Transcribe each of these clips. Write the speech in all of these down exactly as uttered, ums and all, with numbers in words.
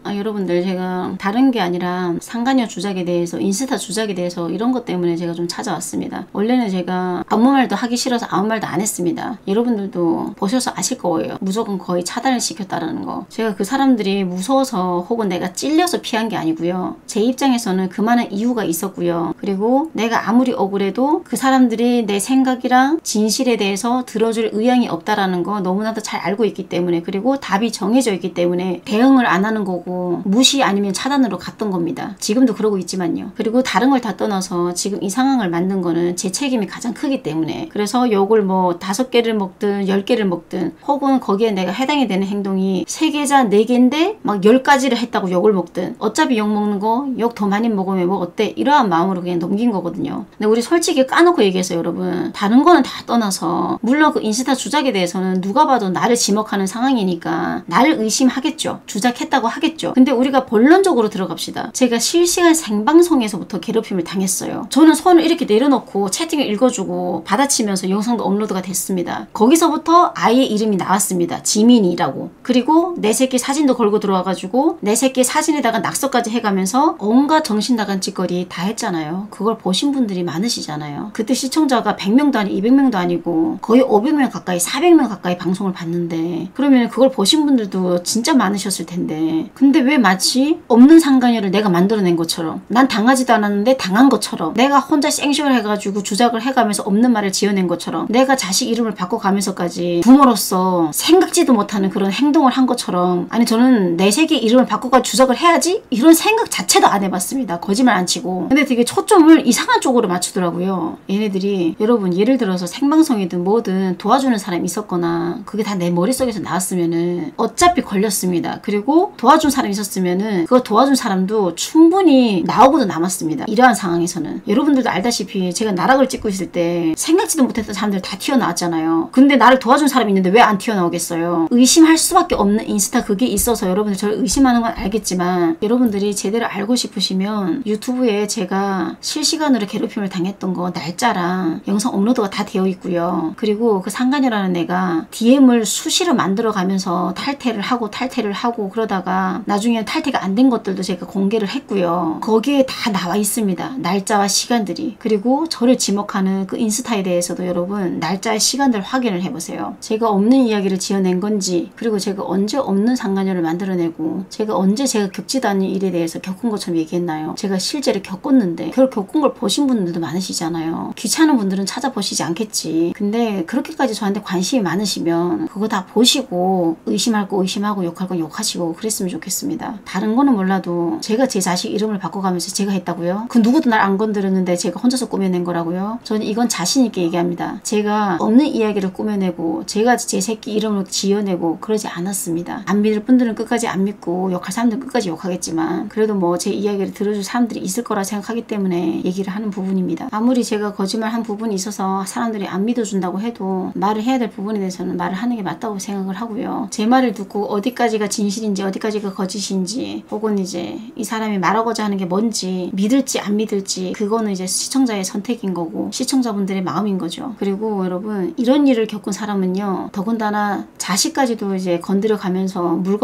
아, 여러분들 제가 다른 게 아니라 상간녀 주작에 대해서 인스타 주작에 대해서 이런 것 때문에 제가 좀 찾아왔습니다. 원래는 제가 아무 말도 하기 싫어서 아무 말도 안 했습니다. 여러분들도 보셔서 아실 거예요. 무조건 거의 차단을 시켰다라는 거. 제가 그 사람들이 무서워서 혹은 내가 찔려서 피한 게 아니고요. 제 입장에서는 그만한 이유가 있었고요. 그리고 내가 아무리 억울해도 그 사람들이 내 생각이랑 진실에 대해서 들어줄 의향이 없다라는 거 너무나도 잘 알고 있기 때문에, 그리고 답이 정해져 있기 때문에 대응을 안 하는 거고 무시 아니면 차단으로 갔던 겁니다. 지금도 그러고 있지만요. 그리고 다른 걸 다 떠나서 지금 이 상황을 만든 거는 제 책임이 가장 크기 때문에, 그래서 욕을 뭐 다섯 개를 먹든 열 개를 먹든 혹은 거기에 내가 해당이 되는 행동이 세 개자 네 개인데 막 열 가지를 했다고 욕을 먹든 어차피 욕 먹는 거 욕 더 많이 먹으면 뭐 어때? 이러한 마음으로 그냥 넘긴 거거든요. 근데 우리 솔직히 까놓고 얘기해서 여러분, 다른 거는 다 떠나서 물론 그 인스타 주작에 대해서는 누가 봐도 나를 지목하는 상황이니까 나를 의심하겠죠. 주작했다고 하겠죠. 근데 우리가 본론적으로 들어갑시다. 제가 실시간 생방송에서부터 괴롭힘을 당했어요. 저는 손을 이렇게 내려놓고 채팅을 읽어주고 받아치면서 영상도 업로드가 됐습니다. 거기서부터 아이의 이름이 나왔습니다. 지민이라고. 그리고 내 새끼 사진도 걸고 들어와가지고 내 새끼 사진에다가 낙서까지 해가면서 온갖 정신 나간 짓거리 다 했잖아요. 그걸 보신 분들이 많으시잖아요. 그때 시청자가 백 명도 아니고 이백 명도 아니고 거의 오백 명 가까이 사백 명 가까이 방송을 봤는데, 그러면 그걸 보신 분들도 진짜 많으셨을 텐데, 근데 왜 마치 없는 상간녀를 내가 만들어낸 것처럼, 난 당하지도 않았는데 당한 것처럼, 내가 혼자 생쇼를 해가지고 주작을 해가면서 없는 말을 지어낸 것처럼, 내가 자식 이름을 바꿔가면서까지 부모로서 생각지도 못하는 그런 행동을 한 것처럼, 아니 저는 내 새끼 이름을 바꿔가 주작을 해야지? 이런 생각 자체도 안 해봤습니다. 거짓말 안 치고. 근데 되게 초점을 이상한 쪽으로 맞추더라고요. 얘네들이. 여러분, 예를 들어서 생방송이든 뭐든 도와주는 사람이 있었거나 그게 다 내 머릿속에서 나왔으면은 어차피 걸렸습니다. 그리고 도와준 사람이 있었으면은 그거 도와준 사람도 충분히 나오고도 남았습니다. 이러한 상황에서는. 여러분들도 알다시피 제가 나락을 찍고 있을 때 생각지도 못했던 사람들 다 튀어나왔잖아요. 근데 나를 도와준 사람이 있는데 왜 안 튀어나오겠어요? 의심할 수밖에 없는 인스타 그게 있어서 여러분들 저를 의심하는 건 알겠지만, 여러분들이 제대로 알고 싶으시면 유튜브에 제가 실시간으로 괴롭힘을 당했던 거 날짜랑 영상 업로드가 다 되어 있고요. 그리고 그 상간녀라는 애가 디엠을 수시로 만들어 가면서 탈퇴를 하고 탈퇴를 하고 그러다가 나중에 탈퇴가 안 된 것들도 제가 공개를 했고요. 거기에 다 나와 있습니다. 날짜와 시간들이. 그리고 저를 지목하는 그 인스타에 대해서도 여러분 날짜와 시간들 확인을 해보세요. 제가 없는 이야기를 지어낸 건지, 그리고 제가 언제 없는 상간녀를 만들어내고 제가 언제 제가 겪지도 않은 일에 대해서 겪은 것처럼 얘기했나요? 제가 실제로 겪었는데 그걸 겪은 걸 보신 분들도 많으시잖아요. 귀찮은 분들은 찾아보시지 않겠지. 근데 그렇게까지 저한테 관심이 많으시면 그거 다 보시고 의심할 거 의심하고 욕할 거 욕하시고 그랬으면 좋겠습니다. 다른 거는 몰라도 제가 제 자식 이름을 바꿔가면서 제가 했다고요? 그 누구도 날 안 건드렸는데 제가 혼자서 꾸며낸 거라고요? 저는 이건 자신 있게 얘기합니다. 제가 없는 이야기를 꾸며내고 제가 제 새끼 이름을 지어내고 그러지 않았습니다. 안 믿을 분들은 끝까지 안 믿고 욕할 사람들은 끝까지 욕하겠지만, 그래도 뭐 제 이야기를 들어줄 사람들이 있을 거라 생각하기 때문에 얘기를 하는 부분입니다. 아무리 제가 거짓말한 부분이 있어서 사람들이 안 믿어준다고 해도 말을 해야 될 부분에 대해서는 말을 하는 게 맞다고 생각을 하고요. 제 말을 듣고 어디까지가 진실인지 어디까지가 거짓인지, 혹은 이제 이 사람이 말하고자 하는 게 뭔지 믿을지 안 믿을지, 그거는 이제 시청자의 선택인 거고 시청자분들의 마음인 거죠. 그리고 여러분, 이런 일을 겪은 사람은요, 더군다나 자식까지도 이제 건드려 가면서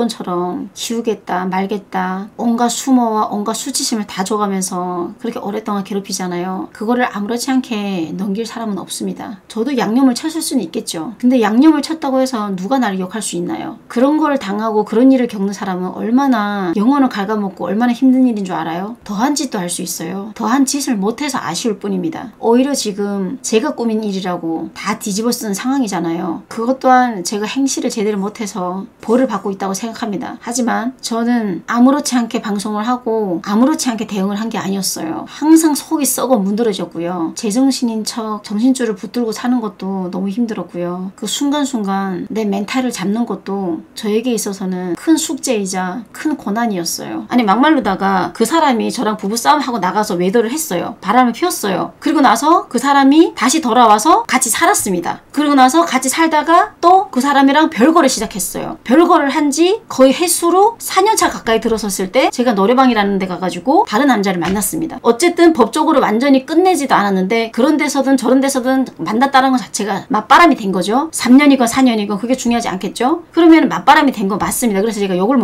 물건처럼 키우겠다 말겠다 온갖 수모와 온갖 수치심을 다 줘가면서 그렇게 오랫동안 괴롭히잖아요. 그거를 아무렇지 않게 넘길 사람은 없습니다. 저도 양념을 쳤을 수는 있겠죠. 근데 양념을 쳤다고 해서 누가 나를 욕할 수 있나요? 그런 걸 당하고 그런 일을 겪는 사람은 얼마나 영혼을 갉아먹고 얼마나 힘든 일인 줄 알아요? 더한 짓도 할 수 있어요. 더한 짓을 못해서 아쉬울 뿐입니다. 오히려 지금 제가 꾸민 일이라고 다 뒤집어 쓰는 상황이잖아요. 그것 또한 제가 행실을 제대로 못해서 벌을 받고 있다고 생각합니다. 하지만 저는 아무렇지 않게 방송을 하고 아무렇지 않게 대응을 한 게 아니었어요. 항상 속이 썩어 문드러졌고요. 제정신인 척 정신줄을 붙들고 사는 것도 너무 힘들었고요. 그 순간순간 내 멘탈을 잡는 것도 저에게 있어서는 큰 숙제이자 큰 고난이었어요. 아니 막말로다가 그 사람이 저랑 부부싸움하고 나가서 외도를 했어요. 바람을 피웠어요. 그리고 나서 그 사람이 다시 돌아와서 같이 살았습니다. 그리고 나서 같이 살다가 또 그 사람이랑 별거를 시작했어요. 별거를 한 지 거의 횟수로 사 년 차 가까이 들어섰을 때 제가 노래방이라는 데 가가지고 다른 남자를 만났습니다. 어쨌든 법적으로 완전히 끝내지도 않았는데 그런 데서든 저런 데서든 만났다는 것 자체가 맞바람이 된 거죠. 삼 년이건 사 년이건 그게 중요하지 않겠죠? 그러면 맞바람이 된 거 맞습니다. 그래서 제가 욕을 먹고 있죠.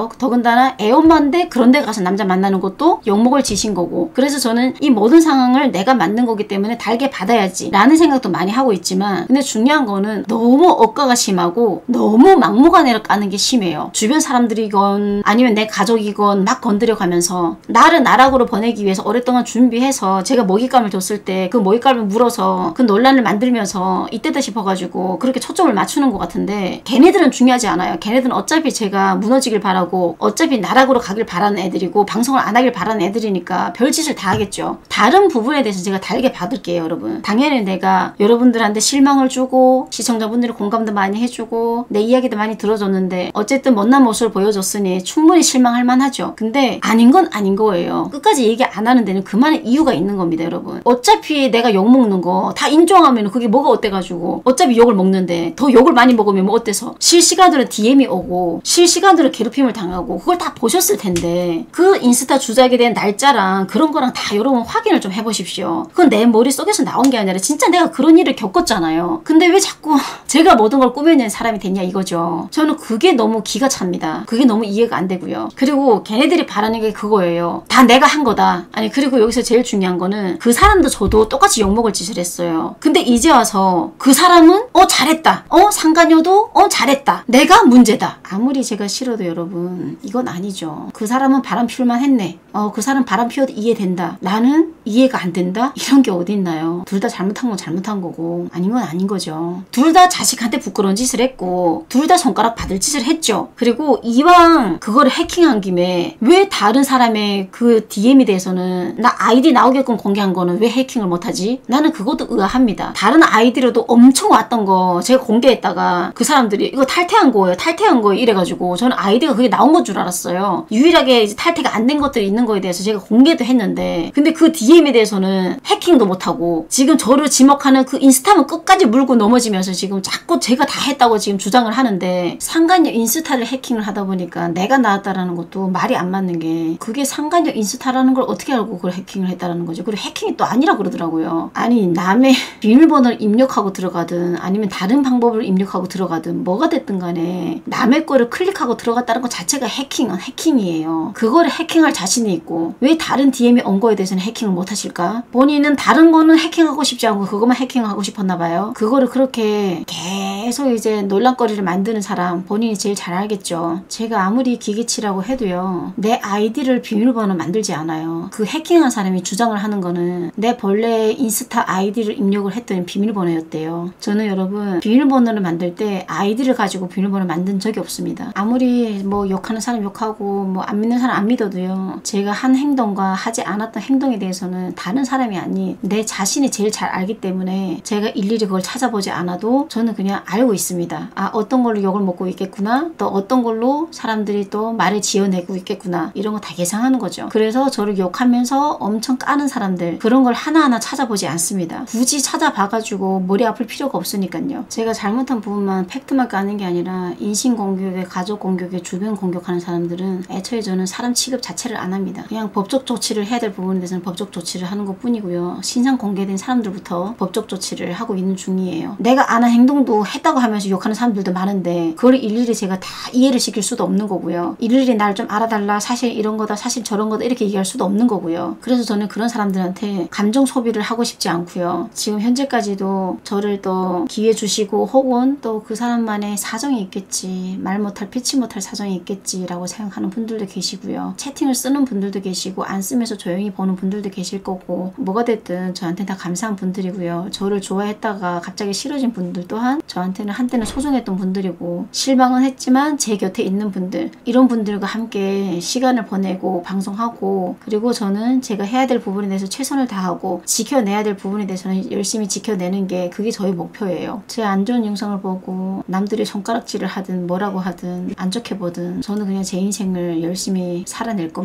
욕먹겠죠. 더군다나 애엄마인데 그런 데 가서 남자 만나는 것도 욕먹을 짓인 거고. 그래서 저는 이 모든 상황을 내가 만든 거기 때문에 달게 받아야지 라는 생각도 많이 하고 있지만, 근데 중요한 거는 너무 억가가 심하고 너무 막무가내로 까는 게 심해요. 주변 사람들이건 아니면 내 가족이건 막 건드려 가면서 나를 나락으로 보내기 위해서 오랫동안 준비해서 제가 먹잇감을 줬을 때 그 먹잇감을 물어서 그 논란을 만들면서 이때다 싶어가지고 그렇게 초점을 맞추는 것 같은데, 걔네들은 중요하지 않아요. 걔네들은 어차피 제가 무너지길 바라고 어차피 나락으로 가길 바라는 애들이고 방송을 안 하길 바라는 애들이니까 별짓을 다 하겠죠. 다른 부분에 대해서 제가 달게 받을게요, 여러분. 당연히 내가 여러분들한테 실망을 주고 시청자분들이 공감도 많이 해주고 내 이야기도 많이 들어줬는데 어쨌든 못난 모습을 보여줬으니 충분히 실망할 만하죠. 근데 아닌 건 아닌 거예요. 끝까지 얘기 안 하는 데는 그만의 이유가 있는 겁니다, 여러분. 어차피 내가 욕먹는 거 다 인정하면 그게 뭐가 어때가지고, 어차피 욕을 먹는데 더 욕을 많이 먹으면 뭐 어때서. 실시간으로 디엠이 오고 실시간으로 괴롭힘을 당하고 그걸 다 보셨을 텐데, 그 인스타 주작에 대한 날짜랑 그런 거랑 다 여러분 확인을 좀 해보십시오. 그건 내 머릿속에서 나온 게 아니라 진짜 내가 그런 일을 겪었잖아요. 근데 왜 자꾸 제가 모든 걸 꾸며낸 사람이 됐냐 이거죠. 저는 그게 너무 기가 찹니다. 그게 너무 이해가 안 되고요. 그리고 걔네들이 바라는 게 그거예요. 다 내가 한 거다. 아니, 그리고 여기서 제일 중요한 거는 그 사람도 저도 똑같이 욕먹을 짓을 했어요. 근데 이제 와서 그 사람은 어 잘했다, 어 상간녀도 어 잘했다, 내가 문제다. 아무리 제가 싫어도 여러분 이건 아니죠. 그 사람은 바람 피울만 했네, 어 그 사람 바람 피워도 이해된다, 나는 이해가 안 된다, 이런 게 어딨나요. 둘 다 잘못한 건 잘못한 거고 아닌 건 아닌 거죠. 둘 다 자식한테 부끄러운 짓을 했고 둘 다 손가락 받을 짓을 했죠. 그리고 이왕 그거를 해킹한 김에 왜 다른 사람의 그 디엠에 대해서는 나 아이디 나오게끔 공개한 거는 왜 해킹을 못하지? 나는 그것도 의아합니다. 다른 아이디로도 엄청 왔던 거 제가 공개했다가 그 사람들이 이거 탈퇴한 거예요, 탈퇴한 거예요 이래가지고 저는 아이디가 그게 나온 건 줄 알았어요. 유일하게 이제 탈퇴가 안 된 것들이 있는 거에 대해서 제가 공개도 했는데, 근데 그 디엠에 대해서는 해킹도 못하고 지금 저를 지목하는 그 인스타만 끝까지 물고 넘어지면서 지금 자꾸 제가 다 했다고 지금 주장을 하는데, 상간녀 인스타를 해킹을 하다 보니까 내가 나왔다라는 것도 말이 안 맞는 게, 그게 상간녀 인스타라는 걸 어떻게 알고 그걸 해킹을 했다라는 거죠. 그리고 해킹이 또 아니라 그러더라고요. 아니, 남의 비밀번호를 입력하고 들어가든 아니면 다른 방법을 입력하고 들어가든 뭐가 됐든 간에 남의 거를 클릭하고 들어갔다는 것 자체가 해킹은 해킹이에요. 그거를 해킹할 자신이 있고 왜 다른 디엠이 온 거에 대해서는 해킹을 못 하실까? 본인은 다른 거는 해킹하고 싶지 않고 그것만 해킹하고 싶었나 봐요. 그거를 그렇게 계속 이제 논란거리를 만드는 사람 본인이 제일 잘 알겠죠. 제가 아무리 기계치라고 해도요, 내 아이디를 비밀번호 만들지 않아요. 그 해킹한 사람이 주장을 하는 거는 내 본래 인스타 아이디를 입력을 했더니 비밀번호였대요. 저는 여러분 비밀번호를 만들 때 아이디를 가지고 비밀번호 만든 적이 없습니다. 아무리 뭐 욕하는 사람 욕하고 뭐 안 믿는 사람 안 믿어도요, 제가 한 행동과 하지 않았던 행동에 대해서는 다른 사람이 아닌 내 자신이 제일 잘 알기 때문에 제가 일일이 그걸 찾아보지 않아도 저는 그냥 알고 있습니다. 아, 어떤 걸로 욕을 먹고 있겠구나, 또 어떤 걸로 사람들이 또 말을 지어내고 있겠구나, 이런 거 다 예상하는 거죠. 그래서 저를 욕하면서 엄청 까는 사람들, 그런 걸 하나하나 찾아보지 않습니다. 굳이 찾아봐가지고 머리 아플 필요가 없으니까요. 제가 잘못한 부분만 팩트만 까는 게 아니라 인신공격에 가족 공격에 주변 공격하는 사람들은 애초에 저는 사람 취급 자체를 안 합니다. 그냥 법적 조치를 해야 될 부분에 대해서는 법적 조치를 하는 것 뿐이고요. 신상 공개된 사람들부터 법적 조치를 하고 있는 중이에요. 내가 안 한 행동도 했다고 하면서 욕하는 사람들도 많은데 그걸 일일이 제가 다 이해를 시킬 수도 없는 거고요. 일일이 날 좀 알아달라, 사실 이런 거다, 사실 저런 거다 이렇게 얘기할 수도 없는 거고요. 그래서 저는 그런 사람들한테 감정 소비를 하고 싶지 않고요. 지금 현재까지도 저를 또 기회 주시고 혹은 또 그 사람만의 사정이 있겠지, 말 못할 피치 못할 사정이 있겠지라고 생각하는 분들도 계시고요. 채팅을 쓰는 분들도 계시고 안 쓰면서 조용히 보는 분들도 계실 거고, 뭐가 됐든 저한테 다 감사한 분들이고요. 저를 좋아했다가 갑자기 싫어진 분들 또한 저한테는 한때는 소중했던 분들이고, 실망은 했지만 제 곁에 있는 분들, 이런 분들과 함께 시간을 보내고 방송하고, 그리고 저는 제가 해야 될 부분에 대해서 최선을 다하고 지켜내야 될 부분에 대해서는 열심히 지켜내는 게 그게 저희 목표예요. 제 안 좋은 영상을 보고 남들이 손가락질을 하든 뭐라고 하든 안 좋게 보든 저는 그냥 제 인생을 열심히 살아낼 겁니다. 아무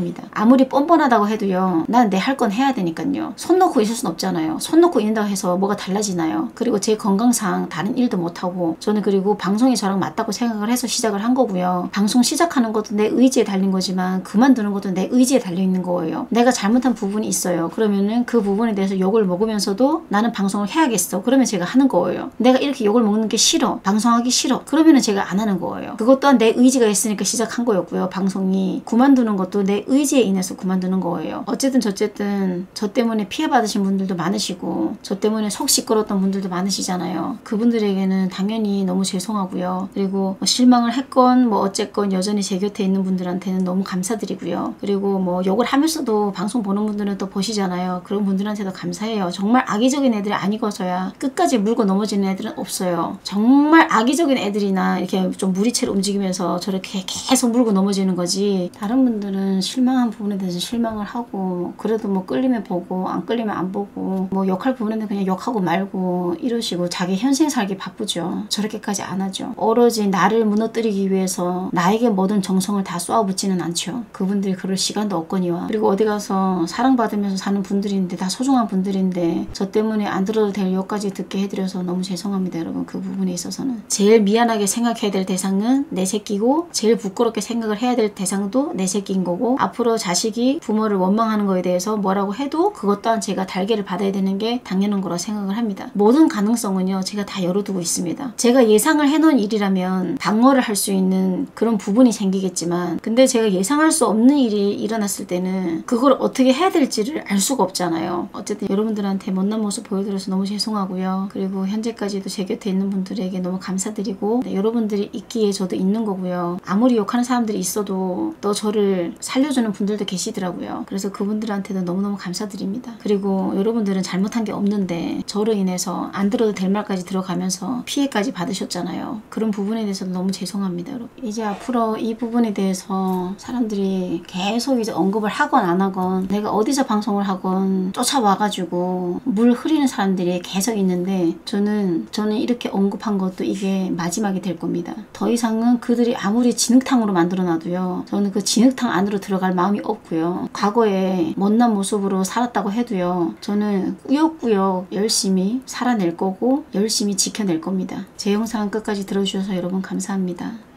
아무리 뻔뻔하다고 해도요. 난 내 할 건 해야 되니까요. 손 놓고 있을 순 없잖아요. 손 놓고 있는다고 해서 뭐가 달라지나요? 그리고 제 건강상 다른 일도 못하고 저는 그리고 방송이 저랑 맞다고 생각을 해서 시작을 한 거고요. 방송 시작하는 것도 내 의지에 달린 거지만 그만두는 것도 내 의지에 달려있는 거예요. 내가 잘못한 부분이 있어요. 그러면은 그 부분에 대해서 욕을 먹으면서도 나는 방송을 해야겠어. 그러면 제가 하는 거예요. 내가 이렇게 욕을 먹는 게 싫어. 방송하기 싫어. 그러면은 제가 안 하는 거예요. 그것 또한 내 의지가 있으니까 시작한 거였고요. 방송이 그만두는 것도 내 의지에 인해서 그만두는 거예요. 어쨌든 저쨌든 저 때문에 피해받으신 분들도 많으시고 저 때문에 속 시끄러웠던 분들도 많으시잖아요. 그분들에게는 당연히 너무 죄송하고요. 그리고 뭐 실망을 했건 뭐 어쨌건 여전히 제 곁에 있는 분들한테는 너무 감사드리고요. 그리고 뭐 욕을 하면서도 방송 보는 분들은 또 보시잖아요. 그런 분들한테도 감사해요. 정말 악의적인 애들이 아니고서야 끝까지 물고 넘어지는 애들은 없어요. 정말 악의적인 애들이나 이렇게 좀 무리채로 움직이면서 저렇게 계속 물고 넘어지는 거지. 다른 분들은 실망한 부분에 대해서 실망을 하고 그래도 뭐 끌리면 보고 안 끌리면 안 보고 뭐 욕할 부분에는 그냥 욕하고 말고 이러시고 자기 현생 살기 바쁘죠. 저렇게까지 안 하죠. 오로지 나를 무너뜨리기 위해서 나에게 모든 정성을 다 쏘아붙지는 않죠. 그분들이 그럴 시간도 없거니와. 그리고 어디 가서 사랑받으면서 사는 분들인데 다 소중한 분들인데 저 때문에 안 들어도 될 욕까지 듣게 해드려서 너무 죄송합니다 여러분. 그 부분에 있어서는 제일 미안하게 생각해야 될 대상은 내 새끼고 제일 부끄럽게 생각을 해야 될 대상도 내 새끼인 거고 앞으로 자식이 부모를 원망하는 거에 대해서 뭐라고 해도 그것 또한 제가 달게를 받아야 되는 게 당연한 거라 생각을 합니다. 모든 가능성은요 제가 다 열어두고 있습니다. 제가 예상을 해놓은 일이라면 방어를 할 수 있는 그런 부분이 생기겠지만 근데 제가 예상할 수 없는 일이 일어났을 때는 그걸 어떻게 해야 될지를 알 수가 없잖아요. 어쨌든 여러분들한테 못난 모습 보여드려서 너무 죄송하고요. 그리고 현재까지도 제 곁에 있는 분들에게 너무 감사드리고 네, 여러분들이 있기에 저도 있는 거고요. 아무리 욕하는 사람들이 있어도 또 저를 살려주는 분들도 계시더라고요. 그래서 그분들한테도 너무너무 감사드립니다. 그리고 여러분들은 잘못한 게 없는데 저로 인해서 안 들어도 될 말까지 들어가면서 피해까지 받으셨잖아요. 그런 부분에 대해서 너무 죄송합니다 여러분. 이제 앞으로 이 부분에 대해서 사람들이 계속 이제 언급을 하건 안 하건 내가 어디서 방송을 하건 쫓아와가지고 물 흐리는 사람들이 계속 있는데 저는 저는 이렇게 언급한 것도 이게 마지막이 될 겁니다. 더 이상은 그들이 아무리 진흙탕으로 만들어놔도요 저는 그 진흙탕 안으로 들어갈 마음이 없고요. 과거에 못난 모습으로 살았다고 해도요 저는 꾸역꾸역 열심히 살아낼 거고 열심히 지켜낼 겁니다. 제 영상 끝까지 들어주셔서 여러분 감사합니다.